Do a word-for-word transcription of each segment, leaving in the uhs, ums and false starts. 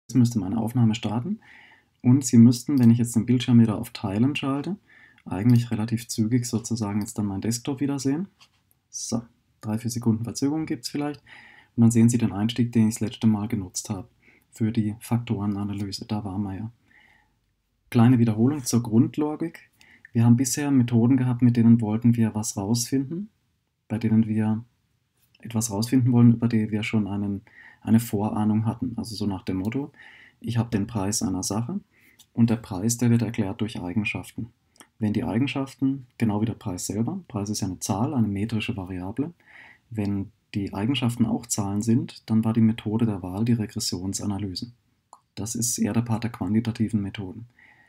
Jetzt müsste meine Aufnahme starten und Sie müssten, wenn ich jetzt den Bildschirm wieder auf Teilen schalte, eigentlich relativ zügig sozusagen jetzt dann meinen Desktop wieder sehen. So, drei, vier Sekunden Verzögerung gibt es vielleicht und dann sehen Sie den Einstieg, den ich das letzte Mal genutzt habe für die Faktorenanalyse. Da waren wir ja. Kleine Wiederholung zur Grundlogik. Wir haben bisher Methoden gehabt, mit denen wollten wir was rausfinden, bei denen wir etwas rausfinden wollen, über die wir schon einen, eine Vorahnung hatten. Also so nach dem Motto, ich habe den Preis einer Sache und der Preis, der wird erklärt durch Eigenschaften. Wenn die Eigenschaften, genau wie der Preis selber, Preis ist ja eine Zahl, eine metrische Variable, wenn die Eigenschaften auch Zahlen sind, dann war die Methode der Wahl die Regressionsanalyse. Das ist eher der Part der quantitativen Methoden.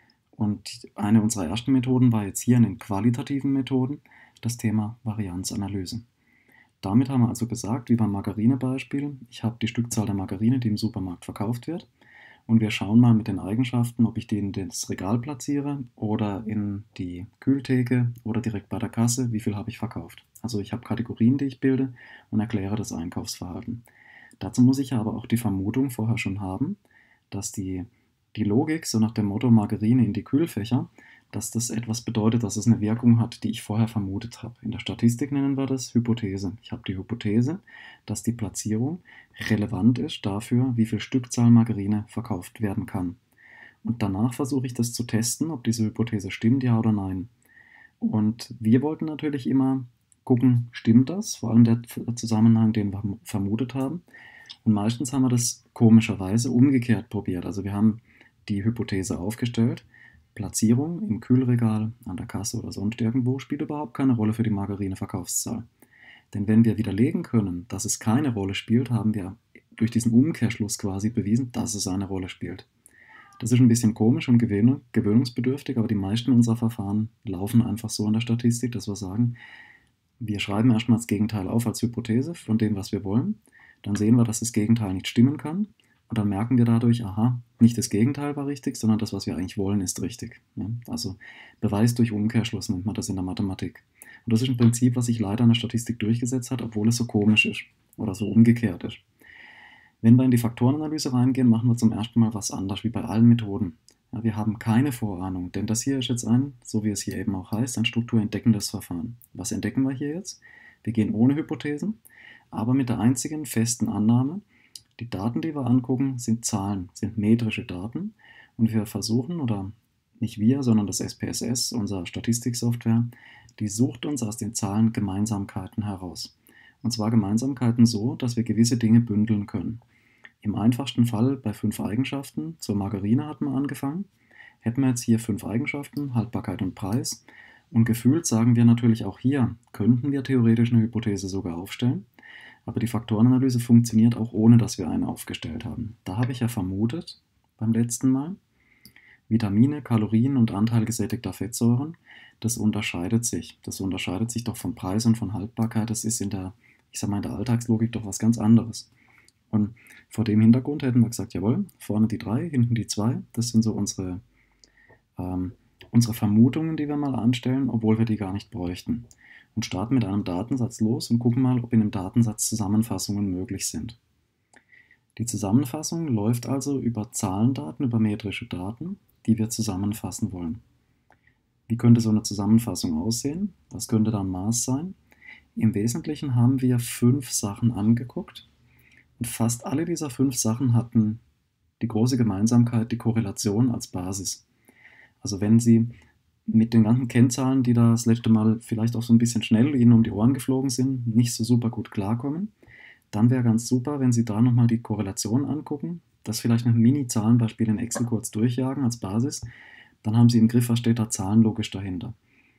Und eine unserer ersten Methoden war jetzt hier in den qualitativen Methoden das Thema Varianzanalyse. Damit haben wir also gesagt, wie beim Margarine-Beispiel, ich habe die Stückzahl der Margarine, die im Supermarkt verkauft wird, und wir schauen mal mit den Eigenschaften, ob ich die in das Regal platziere oder in die Kühltheke oder direkt bei der Kasse, wie viel habe ich verkauft. Also ich habe Kategorien, die ich bilde und erkläre das Einkaufsverhalten. Dazu muss ich aber auch die Vermutung vorher schon haben, dass die, die Logik, so nach dem Motto Margarine in die Kühlfächer, dass das etwas bedeutet, dass es eine Wirkung hat, die ich vorher vermutet habe. In der Statistik nennen wir das Hypothese. Ich habe die Hypothese, dass die Platzierung relevant ist dafür, wie viel Stückzahl Margarine verkauft werden kann. Und danach versuche ich das zu testen, ob diese Hypothese stimmt, ja oder nein. Und wir wollten natürlich immer gucken, stimmt das? Vor allem der Zusammenhang, den wir vermutet haben. Und meistens haben wir das komischerweise umgekehrt probiert. Also wir haben die Hypothese aufgestellt, Platzierung im Kühlregal, an der Kasse oder sonst irgendwo spielt überhaupt keine Rolle für die Margarine-Verkaufszahl. Denn wenn wir widerlegen können, dass es keine Rolle spielt, haben wir durch diesen Umkehrschluss quasi bewiesen, dass es eine Rolle spielt. Das ist ein bisschen komisch und gewöhnungsbedürftig, aber die meisten unserer Verfahren laufen einfach so in der Statistik, dass wir sagen, wir schreiben erstmal das Gegenteil auf als Hypothese von dem, was wir wollen. Dann sehen wir, dass das Gegenteil nicht stimmen kann. Und dann merken wir dadurch, aha, nicht das Gegenteil war richtig, sondern das, was wir eigentlich wollen, ist richtig. Ja? Also Beweis durch Umkehrschluss nennt man das in der Mathematik. Und das ist ein Prinzip, was sich leider in der Statistik durchgesetzt hat, obwohl es so komisch ist oder so umgekehrt ist. Wenn wir in die Faktorenanalyse reingehen, machen wir zum ersten Mal was anderes, wie bei allen Methoden. Ja, wir haben keine Vorahnung, denn das hier ist jetzt ein, so wie es hier eben auch heißt, ein strukturentdeckendes Verfahren. Was entdecken wir hier jetzt? Wir gehen ohne Hypothesen, aber mit der einzigen festen Annahme, die Daten, die wir angucken, sind Zahlen, sind metrische Daten und wir versuchen, oder nicht wir, sondern das S P S S, unsere Statistiksoftware, die sucht uns aus den Zahlen Gemeinsamkeiten heraus. Und zwar Gemeinsamkeiten so, dass wir gewisse Dinge bündeln können. Im einfachsten Fall bei fünf Eigenschaften, zur Margarine hatten wir angefangen, hätten wir jetzt hier fünf Eigenschaften, Haltbarkeit und Preis. Und gefühlt sagen wir natürlich auch hier, könnten wir theoretisch eine Hypothese sogar aufstellen. Aber die Faktorenanalyse funktioniert auch ohne, dass wir eine aufgestellt haben. Da habe ich ja vermutet, beim letzten Mal, Vitamine, Kalorien und Anteil gesättigter Fettsäuren, das unterscheidet sich. Das unterscheidet sich doch von Preis und von Haltbarkeit. Das ist in der, ich sag mal, in der Alltagslogik doch was ganz anderes. Und vor dem Hintergrund hätten wir gesagt, jawohl, vorne die drei, hinten die zwei. Das sind so unsere, ähm, unsere Vermutungen, die wir mal anstellen, obwohl wir die gar nicht bräuchten. Und starten mit einem Datensatz los und gucken mal, ob in dem Datensatz Zusammenfassungen möglich sind. Die Zusammenfassung läuft also über Zahlendaten, über metrische Daten, die wir zusammenfassen wollen. Wie könnte so eine Zusammenfassung aussehen? Was könnte da ein Maß sein? Im Wesentlichen haben wir fünf Sachen angeguckt und fast alle dieser fünf Sachen hatten die große Gemeinsamkeit, die Korrelation als Basis. Also wenn Sie mit den ganzen Kennzahlen, die da das letzte Mal vielleicht auch so ein bisschen schnell Ihnen um die Ohren geflogen sind, nicht so super gut klarkommen, dann wäre ganz super, wenn Sie da nochmal die Korrelation angucken, das vielleicht mit einem Mini-Zahlenbeispiel in Excel kurz durchjagen als Basis, dann haben Sie im Griff, was steht da zahlenlogisch dahinter.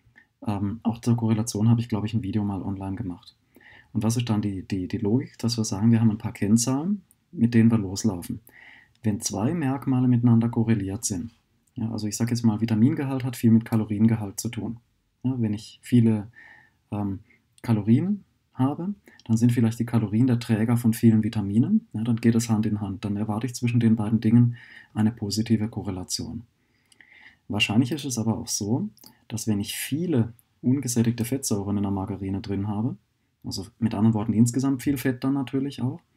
Ähm, auch zur Korrelation habe ich, glaube ich, ein Video mal online gemacht. Und was ist dann die, die, die Logik, dass wir sagen, wir haben ein paar Kennzahlen, mit denen wir loslaufen. Wenn zwei Merkmale miteinander korreliert sind, ja, also ich sage jetzt mal, Vitamingehalt hat viel mit Kaloriengehalt zu tun. Ja, wenn ich viele ähm, Kalorien habe, dann sind vielleicht die Kalorien der Träger von vielen Vitaminen. Ja, dann geht es Hand in Hand. Dann erwarte ich zwischen den beiden Dingen eine positive Korrelation. Wahrscheinlich ist es aber auch so, dass wenn ich viele ungesättigte Fettsäuren in der Margarine drin habe, also mit anderen Worten insgesamt viel Fett dann natürlich auch,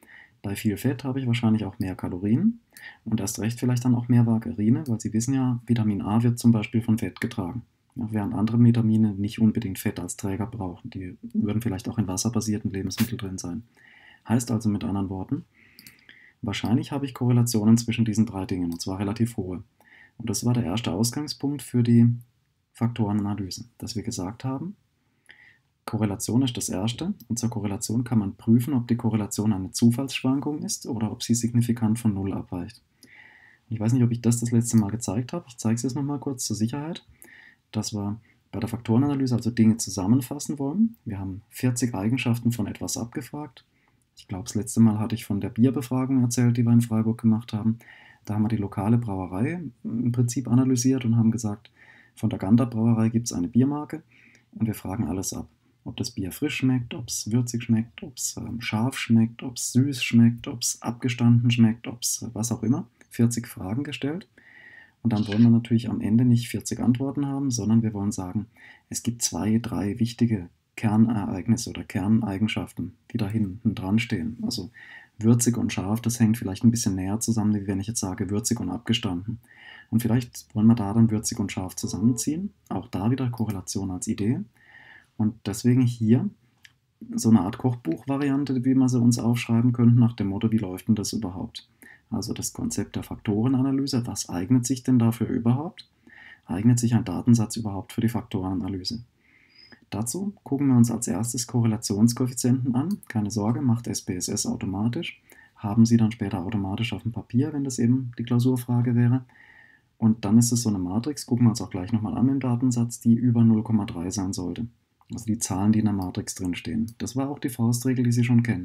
Bei viel Fett habe ich wahrscheinlich auch mehr Kalorien und erst recht vielleicht dann auch mehr Margarine, weil Sie wissen ja, Vitamin A wird zum Beispiel von Fett getragen. Ja, während andere Vitamine nicht unbedingt Fett als Träger brauchen. Die würden vielleicht auch in wasserbasierten Lebensmitteln drin sein. Heißt also mit anderen Worten, wahrscheinlich habe ich Korrelationen zwischen diesen drei Dingen, und zwar relativ hohe. Und das war der erste Ausgangspunkt für die Faktorenanalyse, dass wir gesagt haben, Korrelation ist das Erste, und zur Korrelation kann man prüfen, ob die Korrelation eine Zufallsschwankung ist oder ob sie signifikant von Null abweicht. Ich weiß nicht, ob ich das das letzte Mal gezeigt habe, ich zeige es jetzt nochmal kurz zur Sicherheit, dass wir bei der Faktorenanalyse also Dinge zusammenfassen wollen. Wir haben vierzig Eigenschaften von etwas abgefragt. Ich glaube, das letzte Mal hatte ich von der Bierbefragung erzählt, die wir in Freiburg gemacht haben. Da haben wir die lokale Brauerei im Prinzip analysiert und haben gesagt, von der Gander Brauerei gibt es eine Biermarke und wir fragen alles ab. Ob das Bier frisch schmeckt, ob es würzig schmeckt, ob es ähm, scharf schmeckt, ob es süß schmeckt, ob es abgestanden schmeckt, ob es äh, was auch immer. vierzig Fragen gestellt. Und dann wollen wir natürlich am Ende nicht vierzig Antworten haben, sondern wir wollen sagen, es gibt zwei, drei wichtige Kernereignisse oder Kerneigenschaften, die da hinten dran stehen. Also würzig und scharf, das hängt vielleicht ein bisschen näher zusammen, wie wenn ich jetzt sage würzig und abgestanden. Und vielleicht wollen wir da dann würzig und scharf zusammenziehen. Auch da wieder Korrelation als Idee. Und deswegen hier so eine Art Kochbuch-Variante, wie wir sie uns aufschreiben könnten, nach dem Motto, wie läuft denn das überhaupt? Also das Konzept der Faktorenanalyse, was eignet sich denn dafür überhaupt? Eignet sich ein Datensatz überhaupt für die Faktorenanalyse? Dazu gucken wir uns als erstes Korrelationskoeffizienten an. Keine Sorge, macht S P S S automatisch. Haben Sie dann später automatisch auf dem Papier, wenn das eben die Klausurfrage wäre. Und dann ist es so eine Matrix, gucken wir uns auch gleich nochmal an im Datensatz, die über null Komma drei sein sollte. Also die Zahlen, die in der Matrix drinstehen. Das war auch die Faustregel, die Sie schon kennen.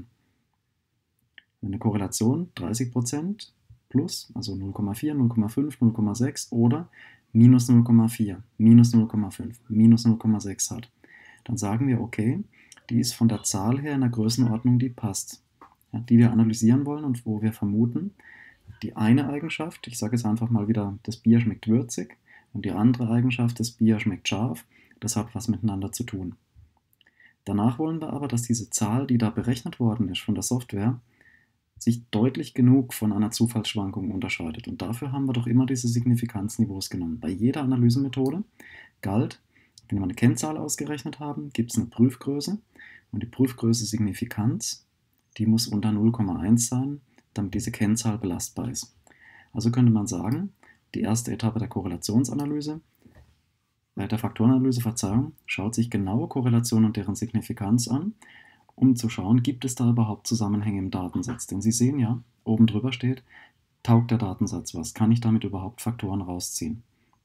Wenn eine Korrelation dreißig Prozent plus, also null Komma vier, null Komma fünf, null Komma sechs oder minus null Komma vier, minus null Komma fünf, minus null Komma sechs hat, dann sagen wir, okay, die ist von der Zahl her in der Größenordnung, die passt, ja, die wir analysieren wollen und wo wir vermuten, die eine Eigenschaft, ich sage jetzt einfach mal wieder, das Bier schmeckt würzig und die andere Eigenschaft, das Bier schmeckt scharf, das hat was miteinander zu tun. Danach wollen wir aber, dass diese Zahl, die da berechnet worden ist von der Software, sich deutlich genug von einer Zufallsschwankung unterscheidet. Und dafür haben wir doch immer diese Signifikanzniveaus genommen. Bei jeder Analysemethode galt, wenn wir eine Kennzahl ausgerechnet haben, gibt es eine Prüfgröße. Und die Prüfgröße Signifikanz, die muss unter null Komma eins sein, damit diese Kennzahl belastbar ist. Also könnte man sagen, die erste Etappe der Korrelationsanalyse, äh, der Faktorenanalyse, Verzeihung, schaut sich genaue Korrelationen und deren Signifikanz an, um zu schauen, gibt es da überhaupt Zusammenhänge im Datensatz. Denn Sie sehen ja, oben drüber steht, taugt der Datensatz was? Kann ich damit überhaupt Faktoren rausziehen?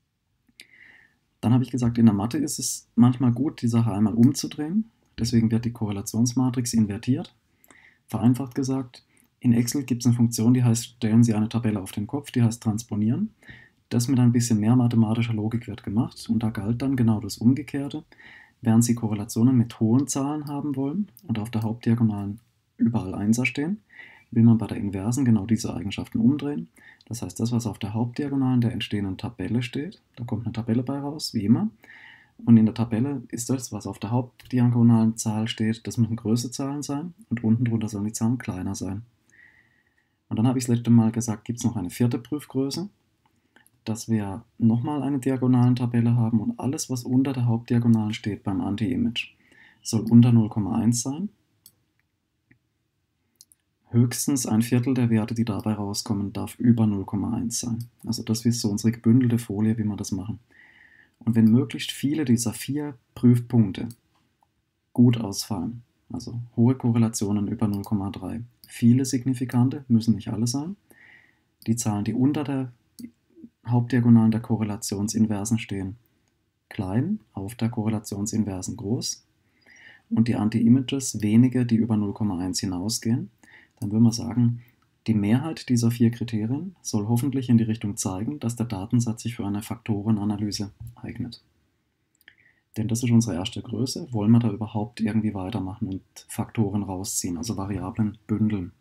Dann habe ich gesagt, in der Mathe ist es manchmal gut, die Sache einmal umzudrehen. Deswegen wird die Korrelationsmatrix invertiert. Vereinfacht gesagt, in Excel gibt es eine Funktion, die heißt, stellen Sie eine Tabelle auf den Kopf, die heißt transponieren. Das mit ein bisschen mehr mathematischer Logik wird gemacht und da galt dann genau das Umgekehrte. Während Sie Korrelationen mit hohen Zahlen haben wollen und auf der Hauptdiagonalen überall Einser stehen, will man bei der Inversen genau diese Eigenschaften umdrehen. Das heißt, das, was auf der Hauptdiagonalen der entstehenden Tabelle steht, da kommt eine Tabelle bei raus, wie immer. Und in der Tabelle ist das, was auf der hauptdiagonalen Zahl steht, das müssen größere Zahlen sein und unten drunter sollen die Zahlen kleiner sein. Und dann habe ich das letzte Mal gesagt, gibt es noch eine vierte Prüfgröße, dass wir nochmal eine Diagonalentabelle haben und alles, was unter der Hauptdiagonalen steht beim Anti-Image, soll unter null Komma eins sein. Höchstens ein Viertel der Werte, die dabei rauskommen, darf über null Komma eins sein. Also das ist so unsere gebündelte Folie, wie wir das machen. Und wenn möglichst viele dieser vier Prüfpunkte gut ausfallen, also hohe Korrelationen über null Komma drei, viele Signifikante, müssen nicht alle sein, die Zahlen, die unter der Hauptdiagonalen der Korrelationsinversen stehen, klein, auf der Korrelationsinversen groß und die Anti-Images wenige, die über null Komma eins hinausgehen, dann würde man sagen, die Mehrheit dieser vier Kriterien soll hoffentlich in die Richtung zeigen, dass der Datensatz sich für eine Faktorenanalyse eignet. Denn das ist unsere erste Größe. Wollen wir da überhaupt irgendwie weitermachen und Faktoren rausziehen, also Variablen bündeln?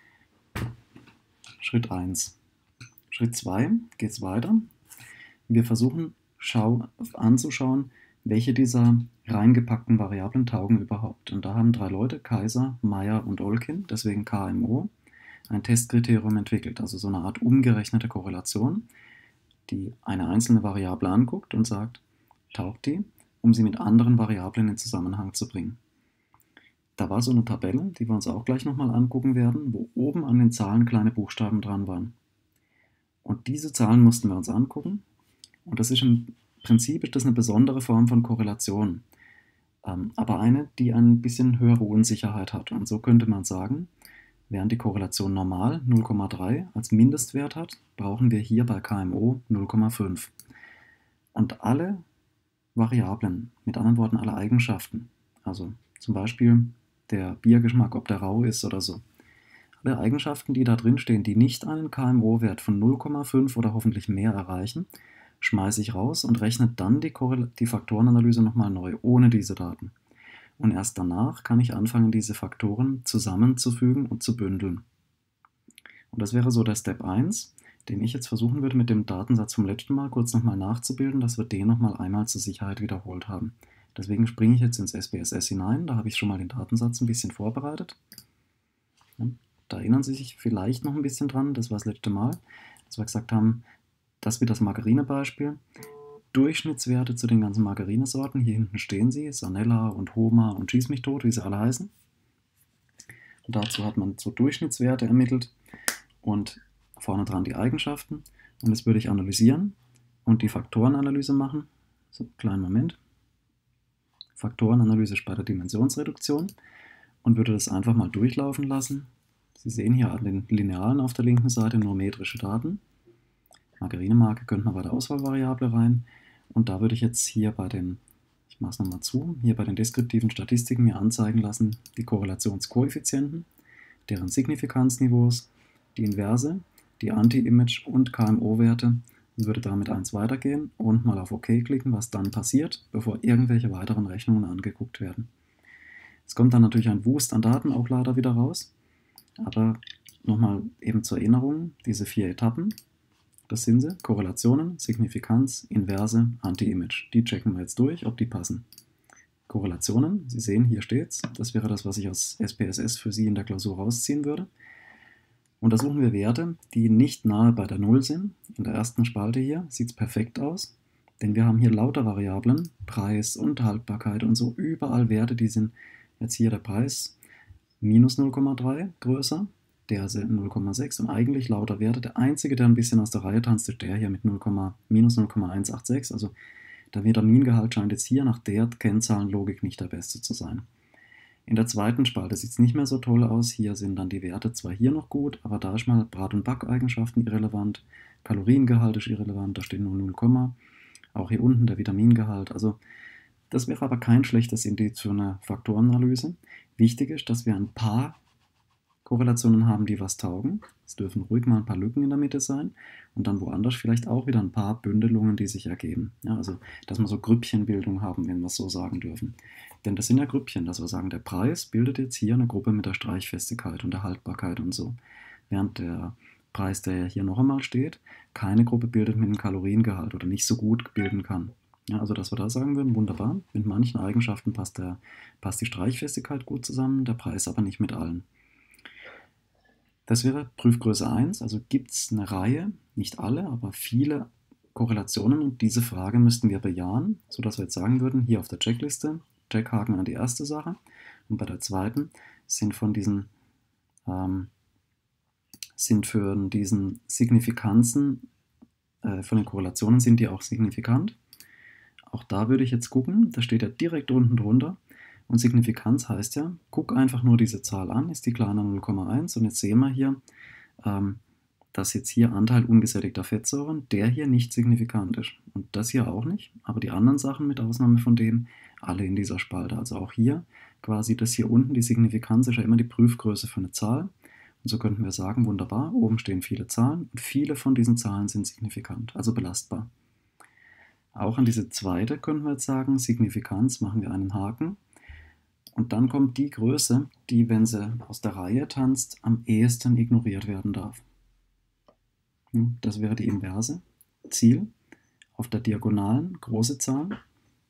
Schritt eins. Schritt zwei geht es weiter. Wir versuchen schau anzuschauen, welche dieser reingepackten Variablen taugen überhaupt. Und da haben drei Leute, Kaiser, Meyer und Olkin, deswegen K M O, ein Testkriterium entwickelt, also so eine Art umgerechnete Korrelation, die eine einzelne Variable anguckt und sagt, taugt die, um sie mit anderen Variablen in Zusammenhang zu bringen. Da war so eine Tabelle, die wir uns auch gleich nochmal angucken werden, wo oben an den Zahlen kleine Buchstaben dran waren. Und diese Zahlen mussten wir uns angucken. Und das ist im Prinzip ist das eine besondere Form von Korrelation, ähm, aber eine, die ein bisschen höhere Unsicherheit hat. Und so könnte man sagen, während die Korrelation normal null Komma drei als Mindestwert hat, brauchen wir hier bei K M O null Komma fünf. Und alle Variablen, mit anderen Worten alle Eigenschaften, also zum Beispiel der Biergeschmack, ob der rau ist oder so, alle Eigenschaften, die da drin stehen, die nicht einen K M O-Wert von null Komma fünf oder hoffentlich mehr erreichen, schmeiße ich raus und rechne dann die, die Faktorenanalyse nochmal neu, ohne diese Daten. Und erst danach kann ich anfangen, diese Faktoren zusammenzufügen und zu bündeln. Und das wäre so der Step eins, den ich jetzt versuchen würde, mit dem Datensatz vom letzten Mal kurz nochmal nachzubilden, dass wir den nochmal einmal zur Sicherheit wiederholt haben. Deswegen springe ich jetzt ins S P S S hinein, da habe ich schon mal den Datensatz ein bisschen vorbereitet. Ja, da erinnern Sie sich vielleicht noch ein bisschen dran, das war das letzte Mal, dass wir gesagt haben, das wird das Margarinebeispiel. Durchschnittswerte zu den ganzen Margarinesorten, hier hinten stehen sie, Sanella und Homa und Schieß mich tot, wie sie alle heißen. Und dazu hat man so Durchschnittswerte ermittelt und vorne dran die Eigenschaften. Und das würde ich analysieren und die Faktorenanalyse machen. So, kleinen Moment. Faktorenanalyse bei der Dimensionsreduktion und würde das einfach mal durchlaufen lassen. Sie sehen hier an den Linealen auf der linken Seite nur metrische Daten. Margarinemarke könnte man bei der Auswahlvariable rein. Und da würde ich jetzt hier bei den, ich mache es nochmal zu, hier bei den deskriptiven Statistiken mir anzeigen lassen, die Korrelationskoeffizienten, deren Signifikanzniveaus, die Inverse, die Anti-Image und K M O-Werte und würde damit eins weitergehen und mal auf OK klicken, was dann passiert, bevor irgendwelche weiteren Rechnungen angeguckt werden. Es kommt dann natürlich ein Wust an Daten auch leider wieder raus, aber nochmal eben zur Erinnerung, diese vier Etappen, das sind sie, Korrelationen, Signifikanz, Inverse, Anti-Image. Die checken wir jetzt durch, ob die passen. Korrelationen, Sie sehen, hier steht's. Das wäre das, was ich aus S P S S für Sie in der Klausur rausziehen würde. Untersuchen wir Werte, die nicht nahe bei der Null sind. In der ersten Spalte hier sieht es perfekt aus, denn wir haben hier lauter Variablen, Preis und Haltbarkeit und so, überall Werte, die sind jetzt hier der Preis minus null Komma drei größer. Der ist null Komma sechs und eigentlich lauter Werte. Der einzige, der ein bisschen aus der Reihe tanzt, ist der hier mit minus null Komma eins acht sechs. Also der Vitamingehalt scheint jetzt hier nach der Kennzahlenlogik nicht der beste zu sein. In der zweiten Spalte sieht es nicht mehr so toll aus. Hier sind dann die Werte zwar hier noch gut, aber da ist mal Brat- und Backeigenschaften irrelevant. Kaloriengehalt ist irrelevant, da steht nur null, auch hier unten der Vitamingehalt. Also das wäre aber kein schlechtes Indiz für eine Faktorenanalyse. Wichtig ist, dass wir ein paar Korrelationen haben, die was taugen. Es dürfen ruhig mal ein paar Lücken in der Mitte sein und dann woanders vielleicht auch wieder ein paar Bündelungen, die sich ergeben. Ja, also, dass wir so Grüppchenbildung haben, wenn wir es so sagen dürfen. Denn das sind ja Grüppchen, dass wir sagen, der Preis bildet jetzt hier eine Gruppe mit der Streichfestigkeit und der Haltbarkeit und so. Während der Preis, der ja hier noch einmal steht, keine Gruppe bildet mit dem Kaloriengehalt oder nicht so gut bilden kann. Ja, also, dass wir da sagen würden, wunderbar, mit manchen Eigenschaften passt, der, passt die Streichfestigkeit gut zusammen, der Preis aber nicht mit allen. Das wäre Prüfgröße eins, also gibt es eine Reihe, nicht alle, aber viele Korrelationen und diese Frage müssten wir bejahen, sodass wir jetzt sagen würden, hier auf der Checkliste, Checkhaken an die erste Sache und bei der zweiten sind von diesen, ähm, sind für diesen Signifikanzen, äh, von den Korrelationen sind die auch signifikant. Auch da würde ich jetzt gucken, da steht ja direkt unten drunter. Und Signifikanz heißt ja, guck einfach nur diese Zahl an, ist die kleiner null Komma eins und jetzt sehen wir hier, ähm, dass jetzt hier Anteil ungesättigter Fettsäuren, der hier nicht signifikant ist. Und das hier auch nicht, aber die anderen Sachen mit Ausnahme von dem, alle in dieser Spalte. Also auch hier quasi das hier unten, die Signifikanz ist ja immer die Prüfgröße für eine Zahl. Und so könnten wir sagen, wunderbar, oben stehen viele Zahlen und viele von diesen Zahlen sind signifikant, also belastbar. Auch an diese zweite könnten wir jetzt sagen, Signifikanz machen wir einen Haken. Und dann kommt die Größe, die, wenn sie aus der Reihe tanzt, am ehesten ignoriert werden darf. Das wäre die Inverse. Ziel, auf der Diagonalen große Zahlen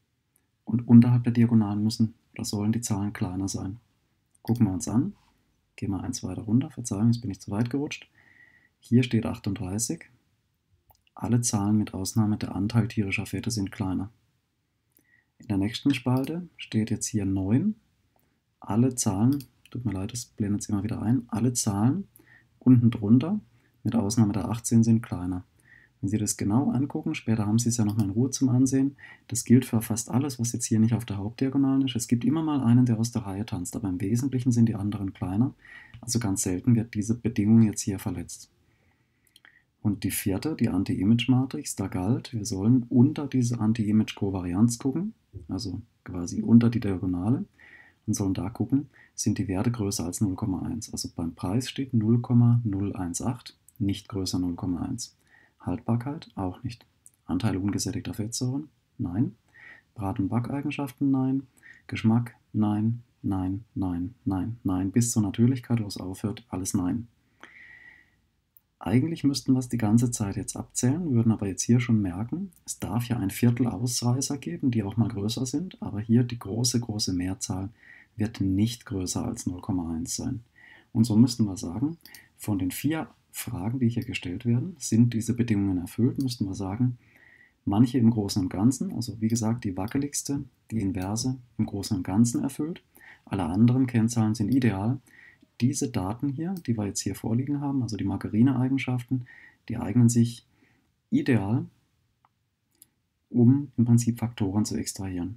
und unterhalb der Diagonalen müssen oder sollen die Zahlen kleiner sein. Gucken wir uns an. gehe mal eins weiter runter, Verzeihung, jetzt bin ich zu weit gerutscht. Hier steht achtunddreißig. Alle Zahlen mit Ausnahme der Anteil tierischer Fette sind kleiner. In der nächsten Spalte steht jetzt hier neun. Alle Zahlen, tut mir leid, das blendet es immer wieder ein, alle Zahlen unten drunter, mit Ausnahme der achtzehn, sind kleiner. Wenn Sie das genau angucken, später haben Sie es ja nochmal in Ruhe zum Ansehen, das gilt für fast alles, was jetzt hier nicht auf der Hauptdiagonalen ist. Es gibt immer mal einen, der aus der Reihe tanzt, aber im Wesentlichen sind die anderen kleiner. Also ganz selten wird diese Bedingung jetzt hier verletzt. Und die vierte, die Anti-Image-Matrix, da galt, wir sollen unter diese Anti-Image-Kovarianz gucken, also quasi unter die Diagonale, und sollen da gucken, sind die Werte größer als null Komma eins. Also beim Preis steht null Komma null eins acht, nicht größer null Komma eins. Haltbarkeit auch nicht. Anteil ungesättigter Fettsäuren? Nein. Brat- und Backeigenschaften? Nein. Geschmack? Nein, nein, nein, nein, nein. Bis zur Natürlichkeit, wo es aufhört, alles nein. Eigentlich müssten wir es die ganze Zeit jetzt abzählen, würden aber jetzt hier schon merken, es darf ja ein Viertel Ausreißer geben, die auch mal größer sind, aber hier die große, große Mehrzahl wird nicht größer als null Komma eins sein. Und so müssten wir sagen, von den vier Fragen, die hier gestellt werden, sind diese Bedingungen erfüllt, müssten wir sagen, manche im Großen und Ganzen, also wie gesagt, die wackeligste, die inverse im Großen und Ganzen erfüllt, alle anderen Kennzahlen sind ideal. Diese Daten hier, die wir jetzt hier vorliegen haben, also die Margarine-Eigenschaften, die eignen sich ideal, um im Prinzip Faktoren zu extrahieren.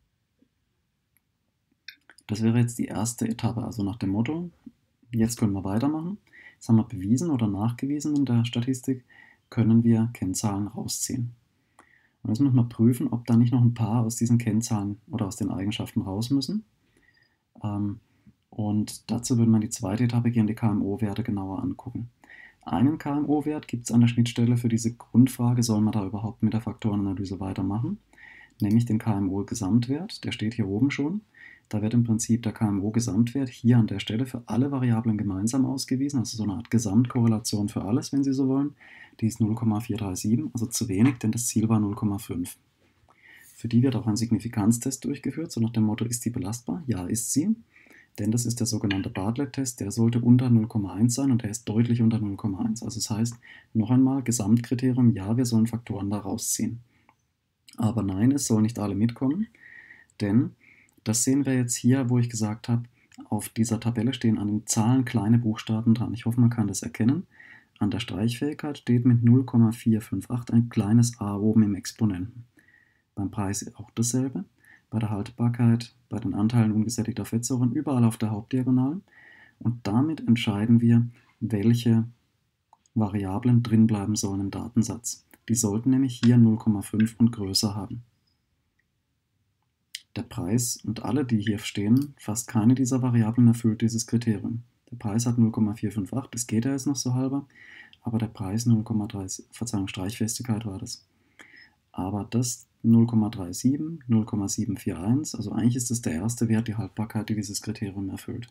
Das wäre jetzt die erste Etappe, also nach dem Motto, jetzt können wir weitermachen. Jetzt haben wir bewiesen oder nachgewiesen in der Statistik, können wir Kennzahlen rausziehen. Und jetzt müssen wir prüfen, ob da nicht noch ein paar aus diesen Kennzahlen oder aus den Eigenschaften raus müssen. Ähm, Und dazu würden wir in die zweite Etappe gehen, die K M O-Werte genauer angucken. Einen K M O-Wert gibt es an der Schnittstelle für diese Grundfrage, soll man da überhaupt mit der Faktorenanalyse weitermachen, nämlich den K M O-Gesamtwert, der steht hier oben schon. Da wird im Prinzip der K M O-Gesamtwert hier an der Stelle für alle Variablen gemeinsam ausgewiesen, also so eine Art Gesamtkorrelation für alles, wenn Sie so wollen. Die ist null Komma vier drei sieben, also zu wenig, denn das Ziel war null Komma fünf. Für die wird auch ein Signifikanztest durchgeführt, so nach dem Motto, ist die belastbar? Ja, ist sie. Denn das ist der sogenannte Bartlett-Test, der sollte unter null Komma eins sein und der ist deutlich unter null Komma eins. Also das heißt, noch einmal, Gesamtkriterium, ja, wir sollen Faktoren da rausziehen. Aber nein, es sollen nicht alle mitkommen, denn das sehen wir jetzt hier, wo ich gesagt habe, auf dieser Tabelle stehen an den Zahlen kleine Buchstaben dran. Ich hoffe, man kann das erkennen. An der Streichfähigkeit steht mit null Komma vier fünf acht ein kleines a oben im Exponenten. Beim Preis auch dasselbe. Bei der Haltbarkeit, bei den Anteilen ungesättigter Fettsäuren, überall auf der Hauptdiagonalen. Und damit entscheiden wir, welche Variablen drin bleiben sollen im Datensatz. Die sollten nämlich hier null Komma fünf und größer haben. Der Preis und alle, die hier stehen, fast keine dieser Variablen erfüllt dieses Kriterium. Der Preis hat null Komma vier fünf acht, das geht ja jetzt noch so halber, aber der Preis null Komma drei, Verzeihung, Streichfestigkeit war das. Aber das null Komma siebenunddreißig, null Komma sieben vier eins, also eigentlich ist das der erste Wert, die Haltbarkeit, die dieses Kriterium erfüllt.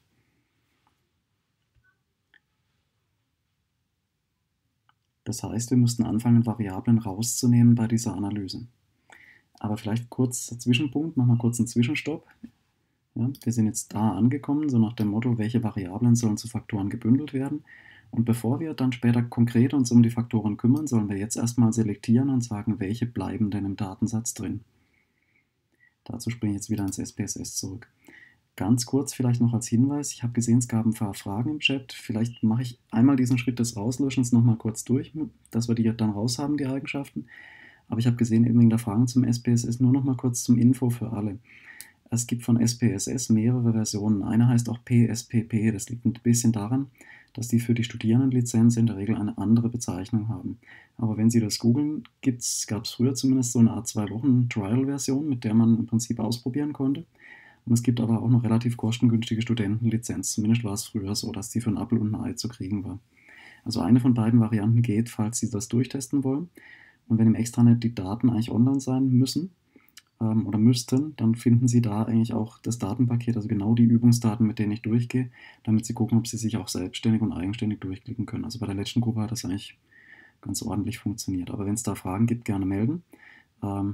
Das heißt, wir müssten anfangen, Variablen rauszunehmen bei dieser Analyse. Aber vielleicht kurz Zwischenpunkt, nochmal kurz einen Zwischenstopp. Ja, wir sind jetzt da angekommen, so nach dem Motto, welche Variablen sollen zu Faktoren gebündelt werden. Und bevor wir dann später konkret uns um die Faktoren kümmern, sollen wir jetzt erstmal selektieren und sagen, welche bleiben denn im Datensatz drin. Dazu springe ich jetzt wieder ins S P S S zurück. Ganz kurz vielleicht noch als Hinweis, ich habe gesehen, es gab ein paar Fragen im Chat. Vielleicht mache ich einmal diesen Schritt des Rauslöschens nochmal kurz durch, dass wir die dann raus haben, die Eigenschaften. Aber ich habe gesehen, eben wegen der Fragen zum S P S S nur nochmal kurz zum Info für alle. Es gibt von S P S S mehrere Versionen. Eine heißt auch P S P P. Das liegt ein bisschen daran, dass die für die Studierendenlizenz in der Regel eine andere Bezeichnung haben. Aber wenn Sie das googeln, gab es früher zumindest so eine Art zwei Wochen Trial-Version, mit der man im Prinzip ausprobieren konnte. Und es gibt aber auch noch relativ kostengünstige Studentenlizenz. Zumindest war es früher so, dass die für einen Apfel und ein Ei zu kriegen war. Also eine von beiden Varianten geht, falls Sie das durchtesten wollen. Und wenn im Extranet die Daten eigentlich online sein müssen, oder müssten, dann finden Sie da eigentlich auch das Datenpaket, also genau die Übungsdaten, mit denen ich durchgehe, damit Sie gucken, ob Sie sich auch selbstständig und eigenständig durchklicken können. Also bei der letzten Gruppe hat das eigentlich ganz ordentlich funktioniert. Aber wenn es da Fragen gibt, gerne melden. Ähm,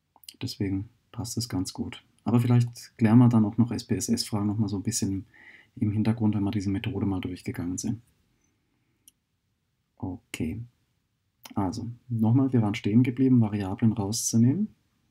deswegen passt es ganz gut. Aber vielleicht klären wir dann auch noch S P S S-Fragen nochmal so ein bisschen im Hintergrund, wenn wir diese Methode mal durchgegangen sind. Okay, also nochmal, wir waren stehen geblieben, Variablen rauszunehmen.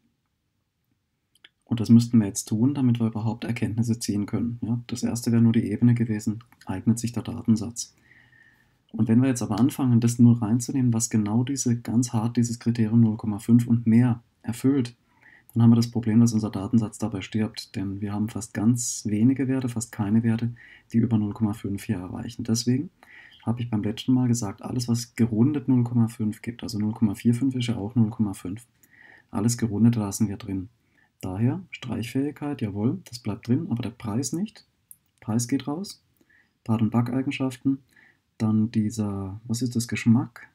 Und das müssten wir jetzt tun, damit wir überhaupt Erkenntnisse ziehen können. Ja, das erste wäre nur die Ebene gewesen, eignet sich der Datensatz. Und wenn wir jetzt aber anfangen, das nur reinzunehmen, was genau diese, ganz hart dieses Kriterium null Komma fünf und mehr erfüllt, dann haben wir das Problem, dass unser Datensatz dabei stirbt. Denn wir haben fast ganz wenige Werte, fast keine Werte, die über null Komma fünf hier erreichen. Deswegen habe ich beim letzten Mal gesagt, alles was gerundet null Komma fünf gibt, also null Komma fünfundvierzig ist ja auch null Komma fünf, alles gerundet lassen wir drin. Daher Streichfähigkeit, jawohl, das bleibt drin, aber der Preis nicht. Preis geht raus. Brat- und Backeigenschaften. Dann dieser, was ist das, Geschmack.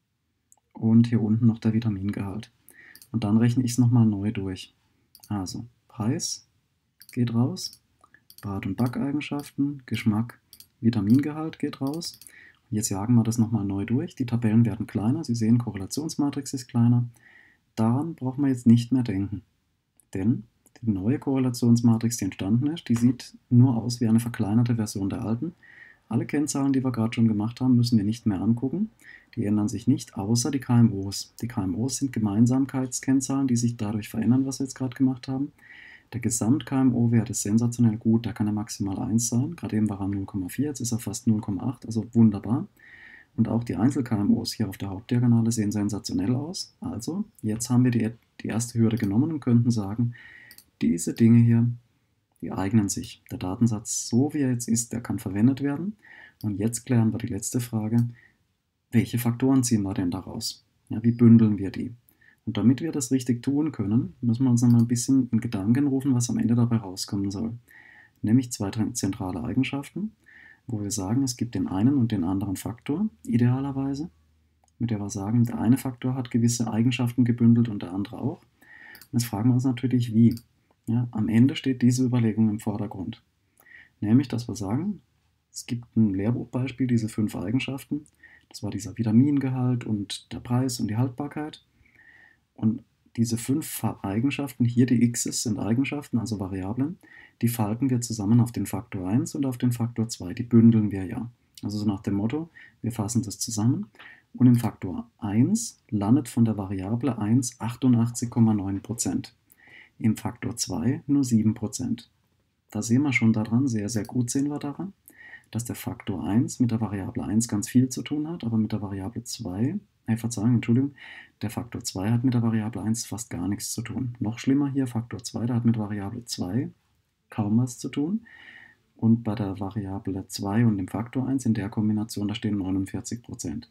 Und hier unten noch der Vitamingehalt. Und dann rechne ich es nochmal neu durch. Also Preis geht raus. Brat- und Backeigenschaften, Geschmack, Vitamingehalt geht raus. Und jetzt jagen wir das nochmal neu durch. Die Tabellen werden kleiner. Sie sehen, Korrelationsmatrix ist kleiner. Daran brauchen wir jetzt nicht mehr denken. Denn die neue Korrelationsmatrix, die entstanden ist, die sieht nur aus wie eine verkleinerte Version der alten. Alle Kennzahlen, die wir gerade schon gemacht haben, müssen wir nicht mehr angucken. Die ändern sich nicht, außer die K M Os. Die K M Os sind Gemeinsamkeitskennzahlen, die sich dadurch verändern, was wir jetzt gerade gemacht haben. Der Gesamt-K M O-Wert ist sensationell gut, da kann er maximal eins sein. Gerade eben war er null Komma vier, jetzt ist er fast null Komma acht, also wunderbar. Und auch die Einzel-K M Os hier auf der Hauptdiagonale sehen sensationell aus. Also, jetzt haben wir die, die erste Hürde genommen und könnten sagen, diese Dinge hier, die eignen sich. Der Datensatz, so wie er jetzt ist, der kann verwendet werden. Und jetzt klären wir die letzte Frage, welche Faktoren ziehen wir denn daraus? Ja, wie bündeln wir die? Und damit wir das richtig tun können, müssen wir uns noch mal ein bisschen in Gedanken rufen, was am Ende dabei rauskommen soll. Nämlich zwei zentrale Eigenschaften, wo wir sagen, es gibt den einen und den anderen Faktor, idealerweise, mit der wir sagen, der eine Faktor hat gewisse Eigenschaften gebündelt und der andere auch. Und jetzt fragen wir uns natürlich, wie. Ja, am Ende steht diese Überlegung im Vordergrund. Nämlich, dass wir sagen, es gibt ein Lehrbuchbeispiel, diese fünf Eigenschaften. Das war dieser Vitamingehalt und der Preis und die Haltbarkeit. Und diese fünf Eigenschaften, hier die X's sind Eigenschaften, also Variablen, die falten wir zusammen auf den Faktor eins und auf den Faktor zwei. Die bündeln wir ja. Also so nach dem Motto, wir fassen das zusammen. Und im Faktor eins landet von der Variable eins achtundachtzig Komma neun Prozent. Im Faktor zwei nur sieben Prozent. Da sehen wir schon daran, sehr, sehr gut sehen wir daran, dass der Faktor eins mit der Variable eins ganz viel zu tun hat, aber mit der Variable zwei, äh, Verzeihung, Entschuldigung, der Faktor zwei hat mit der Variable eins fast gar nichts zu tun. Noch schlimmer hier, Faktor zwei, der hat mit der Variable zwei kaum was zu tun. Und bei der Variable zwei und dem Faktor eins in der Kombination, da stehen neunundvierzig Prozent.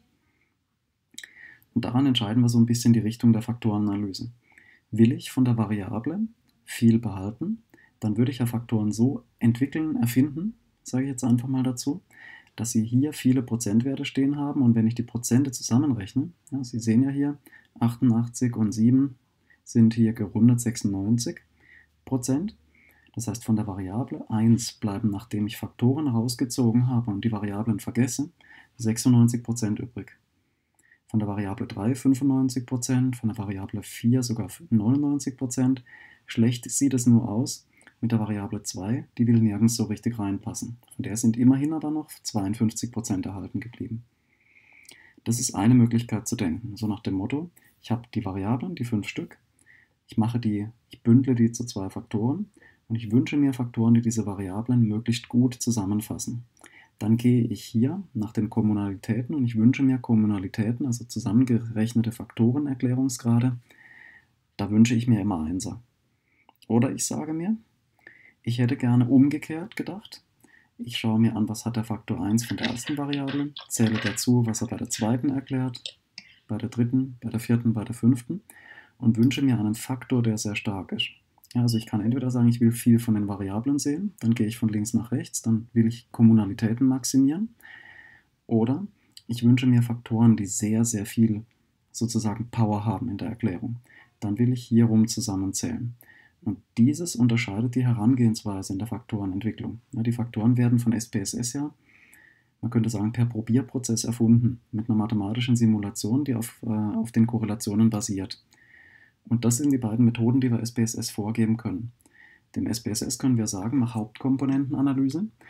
Und daran entscheiden wir so ein bisschen die Richtung der Faktorenanalyse. Will ich von der Variable viel behalten, dann würde ich ja Faktoren so entwickeln, erfinden, sage ich jetzt einfach mal dazu, dass sie hier viele Prozentwerte stehen haben und wenn ich die Prozente zusammenrechne, ja, Sie sehen ja hier, achtundachtzig und sieben sind hier gerundet sechsundneunzig Prozent. Das heißt, von der Variable eins bleiben, nachdem ich Faktoren rausgezogen habe und die Variablen vergesse, sechsundneunzig Prozent übrig. Von der Variable drei fünfundneunzig Prozent, von der Variable vier sogar neunundneunzig Prozent. Schlecht sieht es nur aus mit der Variable zwei, die will nirgends so richtig reinpassen. Von der sind immerhin aber noch zweiundfünfzig Prozent erhalten geblieben. Das ist eine Möglichkeit zu denken, so nach dem Motto, ich habe die Variablen, die fünf Stück, ich mache die, ich bündle die zu zwei Faktoren und ich wünsche mir Faktoren, die diese Variablen möglichst gut zusammenfassen. Dann gehe ich hier nach den Kommunalitäten und ich wünsche mir Kommunalitäten, also zusammengerechnete Faktorenerklärungsgrade. Da wünsche ich mir immer Einser. Oder ich sage mir, ich hätte gerne umgekehrt gedacht. Ich schaue mir an, was hat der Faktor eins von der ersten Variable, zähle dazu, was er bei der zweiten erklärt, bei der dritten, bei der vierten, bei der fünften und wünsche mir einen Faktor, der sehr stark ist. Ja, also ich kann entweder sagen, ich will viel von den Variablen sehen, dann gehe ich von links nach rechts, dann will ich Kommunalitäten maximieren. Oder ich wünsche mir Faktoren, die sehr, sehr viel sozusagen Power haben in der Erklärung. Dann will ich hier rum zusammenzählen. Und dieses unterscheidet die Herangehensweise in der Faktorenentwicklung. Ja, die Faktoren werden von S P S S ja, man könnte sagen, per Probierprozess erfunden, mit einer mathematischen Simulation, die auf, äh, auf den Korrelationen basiert. Und das sind die beiden Methoden, die wir S P S S vorgeben können. Dem S P S S können wir sagen, mach Hauptkomponentenanalyse.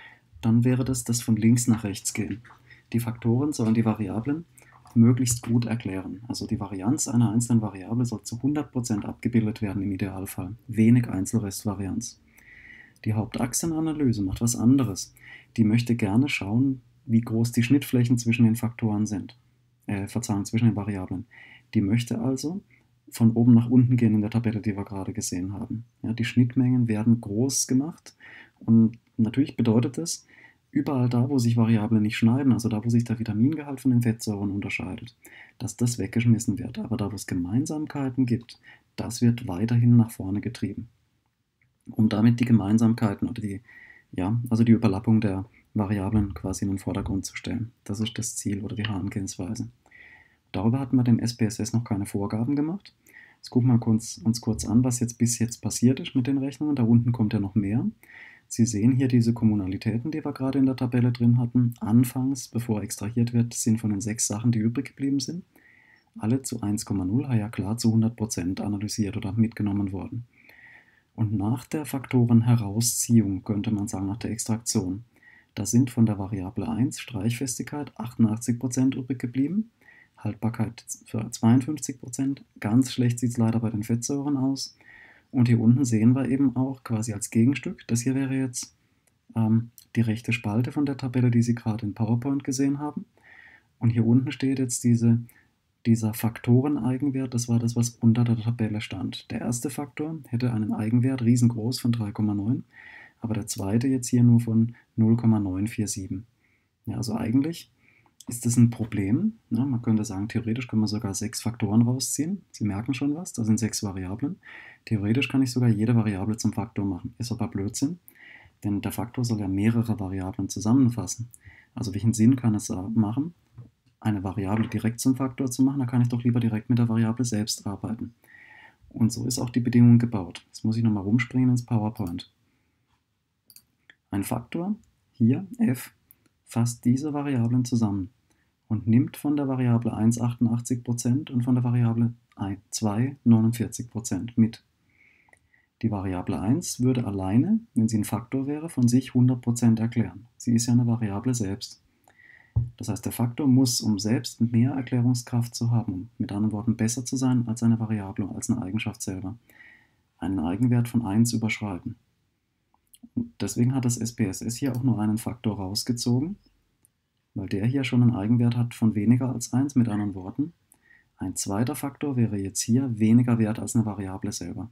dann wäre das das von links nach rechts gehen. Die Faktoren sollen die Variablen möglichst gut erklären. Also die Varianz einer einzelnen Variable soll zu hundert Prozent abgebildet werden im Idealfall. Wenig Einzelrestvarianz. Die Hauptachsenanalyse macht was anderes. Die möchte gerne schauen, wie groß die Schnittflächen zwischen den Faktoren sind. Äh, Verzeihung, zwischen den Variablen. Die möchte also von oben nach unten gehen in der Tabelle, die wir gerade gesehen haben. Ja, die Schnittmengen werden groß gemacht und natürlich bedeutet das, überall da, wo sich Variablen nicht schneiden, also da, wo sich der Vitamingehalt von den Fettsäuren unterscheidet, dass das weggeschmissen wird. Aber da, wo es Gemeinsamkeiten gibt, das wird weiterhin nach vorne getrieben. Um damit die Gemeinsamkeiten oder die, ja, also die Überlappung der Variablen quasi in den Vordergrund zu stellen. Das ist das Ziel oder die Herangehensweise. Darüber hatten wir dem S P S S noch keine Vorgaben gemacht. Jetzt gucken wir uns, uns kurz an, was jetzt bis jetzt passiert ist mit den Rechnungen. Da unten kommt ja noch mehr. Sie sehen hier diese Kommunalitäten, die wir gerade in der Tabelle drin hatten. Anfangs, bevor extrahiert wird, sind von den sechs Sachen, die übrig geblieben sind, alle zu eins Komma null, ja klar, zu hundert Prozent analysiert oder mitgenommen worden. Und nach der Faktorenherausziehung, könnte man sagen, nach der Extraktion, da sind von der Variable eins Streichfestigkeit achtundachtzig Prozent übrig geblieben, Haltbarkeit für zweiundfünfzig Prozent, ganz schlecht sieht es leider bei den Fettsäuren aus. Und hier unten sehen wir eben auch quasi als Gegenstück, das hier wäre jetzt ähm, die rechte Spalte von der Tabelle, die Sie gerade in PowerPoint gesehen haben. Und hier unten steht jetzt diese, dieser Faktoreneigenwert, das war das, was unter der Tabelle stand. Der erste Faktor hätte einen Eigenwert riesengroß von drei Komma neun, aber der zweite jetzt hier nur von null Komma neun vier sieben. Ja, also eigentlich ist das ein Problem. Ja, man könnte sagen, theoretisch können wir sogar sechs Faktoren rausziehen. Sie merken schon was, da sind sechs Variablen. Theoretisch kann ich sogar jede Variable zum Faktor machen. Ist aber Blödsinn, denn der Faktor soll ja mehrere Variablen zusammenfassen. Also welchen Sinn kann es machen, eine Variable direkt zum Faktor zu machen? Da kann ich doch lieber direkt mit der Variable selbst arbeiten. Und so ist auch die Bedingung gebaut. Jetzt muss ich nochmal rumspringen ins PowerPoint. Ein Faktor, hier f, fasst diese Variablen zusammen und nimmt von der Variable eins achtundachtzig Prozent und von der Variable zwei neunundvierzig Prozent mit. Die Variable eins würde alleine, wenn sie ein Faktor wäre, von sich hundert Prozent erklären. Sie ist ja eine Variable selbst. Das heißt, der Faktor muss, um selbst mehr Erklärungskraft zu haben, um mit anderen Worten besser zu sein als eine Variable, als eine Eigenschaft selber, einen Eigenwert von eins überschreiten. Und deswegen hat das S P S S hier auch nur einen Faktor rausgezogen, weil der hier schon einen Eigenwert hat von weniger als eins, mit anderen Worten. Ein zweiter Faktor wäre jetzt hier weniger wert als eine Variable selber.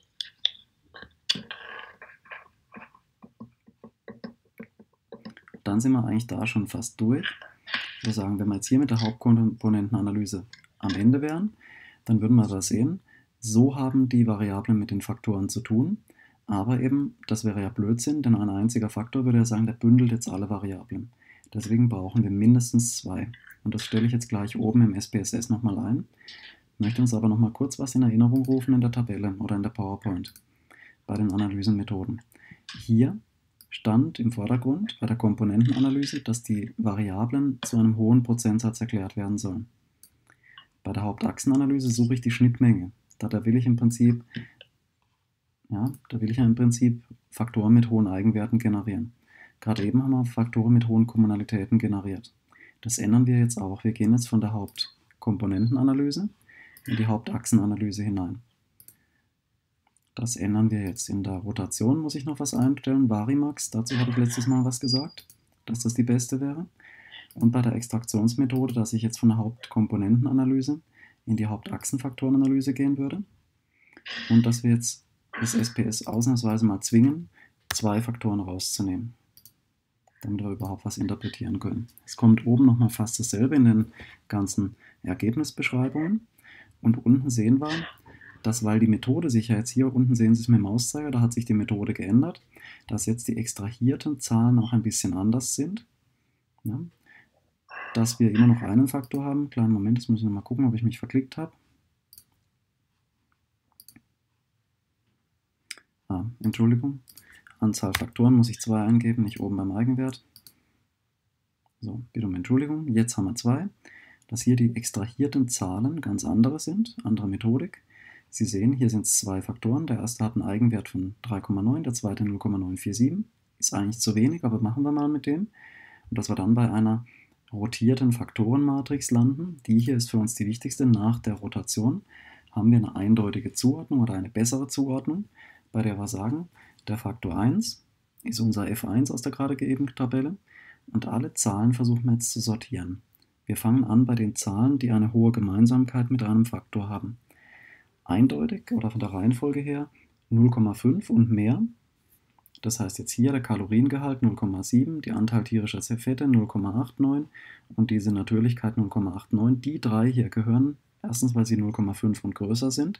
Dann sind wir eigentlich da schon fast durch. Wir sagen, wenn wir jetzt hier mit der Hauptkomponentenanalyse am Ende wären, dann würden wir da sehen, so haben die Variablen mit den Faktoren zu tun. Aber eben, das wäre ja Blödsinn, denn ein einziger Faktor würde ja sagen, der bündelt jetzt alle Variablen. Deswegen brauchen wir mindestens zwei. Und das stelle ich jetzt gleich oben im S P S S nochmal ein. Ich möchte uns aber nochmal kurz was in Erinnerung rufen in der Tabelle oder in der PowerPoint bei den Analysenmethoden. Hier stand im Vordergrund bei der Komponentenanalyse, dass die Variablen zu einem hohen Prozentsatz erklärt werden sollen. Bei der Hauptachsenanalyse suche ich die Schnittmenge. Da, da will ich im Prinzip Ja, da will ich ja im Prinzip Faktoren mit hohen Eigenwerten generieren. Gerade eben haben wir Faktoren mit hohen Kommunalitäten generiert. Das ändern wir jetzt auch. Wir gehen jetzt von der Hauptkomponentenanalyse in die Hauptachsenanalyse hinein. Das ändern wir jetzt. In der Rotation muss ich noch was einstellen. Varimax, dazu habe ich letztes Mal was gesagt, dass das die beste wäre. Und bei der Extraktionsmethode, dass ich jetzt von der Hauptkomponentenanalyse in die Hauptachsenfaktorenanalyse gehen würde. Und dass wir jetzt das S P S ausnahmsweise mal zwingen, zwei Faktoren rauszunehmen, damit wir überhaupt was interpretieren können. Es kommt oben nochmal fast dasselbe in den ganzen Ergebnisbeschreibungen. Und unten sehen wir, dass, weil die Methode sich ja jetzt hier unten, sehen Sie es mit dem Mauszeiger, da hat sich die Methode geändert, dass jetzt die extrahierten Zahlen auch ein bisschen anders sind. Ja, dass wir immer noch einen Faktor haben. Kleinen Moment, jetzt muss ich noch mal gucken, ob ich mich verklickt habe. Ah, Entschuldigung. Anzahl Faktoren muss ich zwei eingeben, nicht oben beim Eigenwert. So, bitte um Entschuldigung. Jetzt haben wir zwei. Dass hier die extrahierten Zahlen ganz andere sind, andere Methodik. Sie sehen, hier sind es zwei Faktoren. Der erste hat einen Eigenwert von drei Komma neun, der zweite null Komma neun vier sieben. ist eigentlich zu wenig, aber machen wir mal mit dem. Und dass wir dann bei einer rotierten Faktorenmatrix landen. Die hier ist für uns die wichtigste. Nach der Rotation haben wir eine eindeutige Zuordnung oder eine bessere Zuordnung, bei der wir sagen, der Faktor eins ist unser F eins aus der gerade geebenen Tabelle und alle Zahlen versuchen wir jetzt zu sortieren. Wir fangen an bei den Zahlen, die eine hohe Gemeinsamkeit mit einem Faktor haben. Eindeutig oder von der Reihenfolge her null Komma fünf und mehr. Das heißt jetzt hier der Kaloriengehalt null Komma sieben, die Anteil tierischer Fette null Komma neunundachtzig und diese Natürlichkeit null Komma neunundachtzig. Die drei hier gehören, erstens weil sie null Komma fünf und größer sind,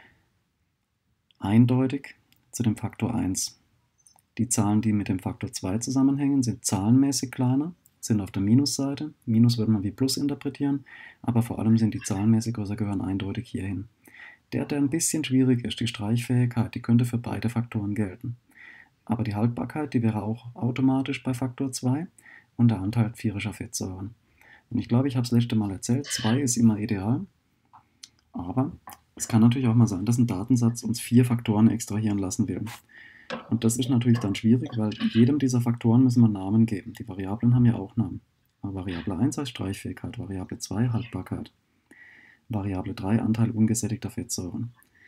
eindeutig zu dem Faktor eins. Die Zahlen, die mit dem Faktor zwei zusammenhängen, sind zahlenmäßig kleiner, sind auf der Minusseite. Minus würde man wie Plus interpretieren, aber vor allem sind die zahlenmäßig größer, gehören eindeutig hierhin. Der, der ein bisschen schwierig ist, die Streichfähigkeit, die könnte für beide Faktoren gelten. Aber die Haltbarkeit, die wäre auch automatisch bei Faktor zwei und der Anteil tierischer Fettsäuren. Und ich glaube, ich habe es letzte Mal erzählt, zwei ist immer ideal, aber es kann natürlich auch mal sein, dass ein Datensatz uns vier Faktoren extrahieren lassen will. Und das ist natürlich dann schwierig, weil jedem dieser Faktoren müssen wir Namen geben. Die Variablen haben ja auch Namen. Variable eins heißt Streichfähigkeit, Variable zwei Haltbarkeit, Variable drei Anteil ungesättigter Fettsäuren.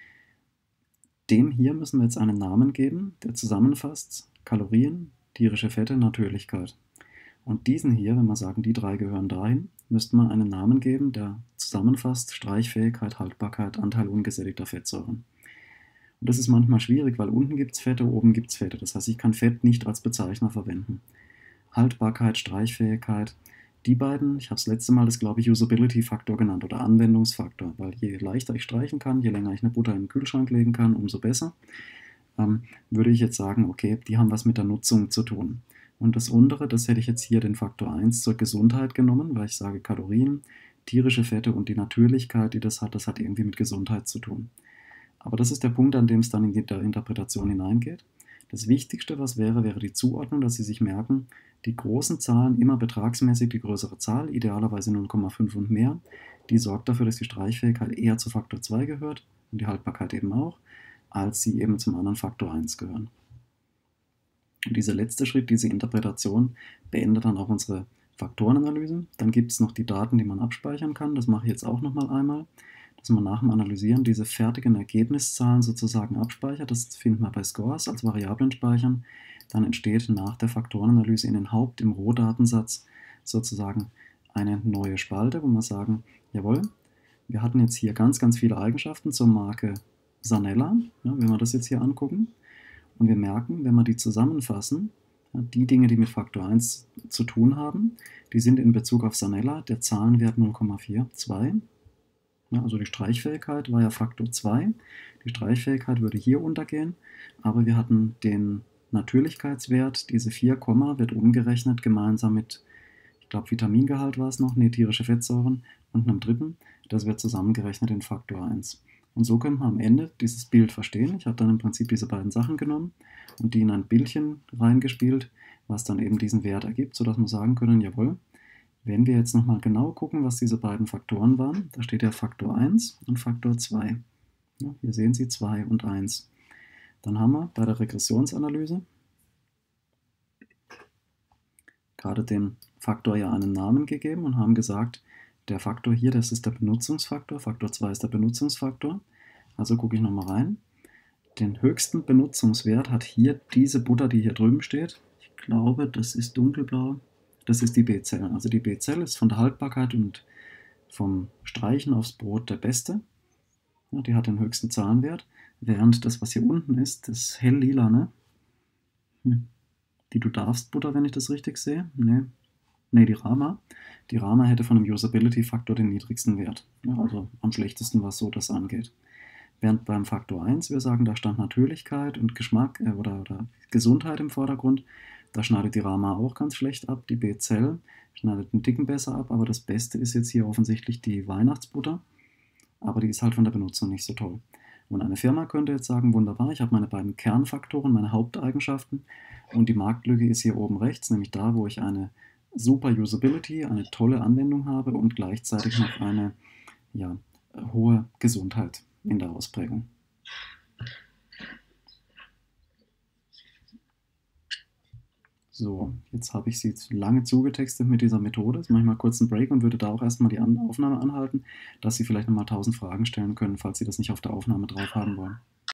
Dem hier müssen wir jetzt einen Namen geben, der zusammenfasst Kalorien, tierische Fette, Natürlichkeit. Und diesen hier, wenn wir sagen, die drei gehören dahin, müssten wir einen Namen geben, der zusammenfasst Streichfähigkeit, Haltbarkeit, Anteil ungesättigter Fettsäuren. Und das ist manchmal schwierig, weil unten gibt es Fette, oben gibt es Fette. Das heißt, ich kann Fett nicht als Bezeichner verwenden. Haltbarkeit, Streichfähigkeit, die beiden, ich habe das letzte Mal das, glaube ich, Usability-Faktor genannt oder Anwendungsfaktor, weil je leichter ich streichen kann, je länger ich eine Butter in den Kühlschrank legen kann, umso besser, ähm, würde ich jetzt sagen, okay, die haben was mit der Nutzung zu tun. Und das untere, das hätte ich jetzt hier den Faktor eins zur Gesundheit genommen, weil ich sage Kalorien, tierische Fette und die Natürlichkeit, die das hat, das hat irgendwie mit Gesundheit zu tun. Aber das ist der Punkt, an dem es dann in die Interpretation hineingeht. Das Wichtigste, was wäre, wäre die Zuordnung, dass Sie sich merken, die großen Zahlen immer betragsmäßig die größere Zahl, idealerweise null Komma fünf und mehr, die sorgt dafür, dass die Streichfähigkeit eher zu Faktor zwei gehört und die Haltbarkeit eben auch, als sie eben zum anderen Faktor eins gehören. Und dieser letzte Schritt, diese Interpretation, beendet dann auch unsere Faktorenanalyse. Dann gibt es noch die Daten, die man abspeichern kann. Das mache ich jetzt auch nochmal einmal, dass man nach dem Analysieren diese fertigen Ergebniszahlen sozusagen abspeichert. Das finden wir bei Scores als Variablen speichern. Dann entsteht nach der Faktorenanalyse in den Haupt-, im Rohdatensatz sozusagen eine neue Spalte, wo wir sagen, jawohl, wir hatten jetzt hier ganz, ganz viele Eigenschaften zur Marke Sanella, ja, wenn wir das jetzt hier angucken. Und wir merken, wenn wir die zusammenfassen, ja, die Dinge, die mit Faktor eins zu tun haben, die sind in Bezug auf Sanella der Zahlenwert null Komma zweiundvierzig. Ja, also die Streichfähigkeit war ja Faktor zwei. Die Streichfähigkeit würde hier untergehen, aber wir hatten den Natürlichkeitswert, diese vier, wird umgerechnet gemeinsam mit, ich glaube, Vitamingehalt war es noch, nee, tierische Fettsäuren und einem dritten. Das wird zusammengerechnet in Faktor eins. Und so können wir am Ende dieses Bild verstehen. Ich habe dann im Prinzip diese beiden Sachen genommen und die in ein Bildchen reingespielt, was dann eben diesen Wert ergibt, sodass wir sagen können, jawohl, wenn wir jetzt nochmal genau gucken, was diese beiden Faktoren waren, da steht ja Faktor eins und Faktor zwei. Ja, hier sehen Sie zwei und eins. Dann haben wir bei der Regressionsanalyse gerade dem Faktor ja einen Namen gegeben und haben gesagt, der Faktor hier, das ist der Benutzungsfaktor, Faktor zwei ist der Benutzungsfaktor. Also gucke ich nochmal rein. Den höchsten Benutzungswert hat hier diese Butter, die hier drüben steht. Ich glaube, das ist dunkelblau. Das ist die B-Zelle. Also die B-Zelle ist von der Haltbarkeit und vom Streichen aufs Brot der beste. Ja, die hat den höchsten Zahlenwert. Während das, was hier unten ist, das hell-lila, ne? Hm. Die Du darfst Butter, wenn ich das richtig sehe. Nee. Nee, die Rama. Die Rama hätte von dem Usability-Faktor den niedrigsten Wert. Ja, also am schlechtesten, was so das angeht. Während beim Faktor eins wir sagen, da stand Natürlichkeit und Geschmack äh, oder, oder Gesundheit im Vordergrund. Da schneidet die Rama auch ganz schlecht ab. Die B-Zell schneidet einen Ticken besser ab, aber das Beste ist jetzt hier offensichtlich die Weihnachtsbutter. Aber die ist halt von der Benutzung nicht so toll. Und eine Firma könnte jetzt sagen, wunderbar, ich habe meine beiden Kernfaktoren, meine Haupteigenschaften und die Marktlücke ist hier oben rechts, nämlich da, wo ich eine super Usability, eine tolle Anwendung habe und gleichzeitig noch eine ja, hohe Gesundheit in der Ausprägung. So, jetzt habe ich sie zu lange zugetextet mit dieser Methode. Jetzt mache ich mal kurz einen Break und würde da auch erstmal die An Aufnahme anhalten, dass Sie vielleicht nochmal tausend Fragen stellen können, falls Sie das nicht auf der Aufnahme drauf haben wollen.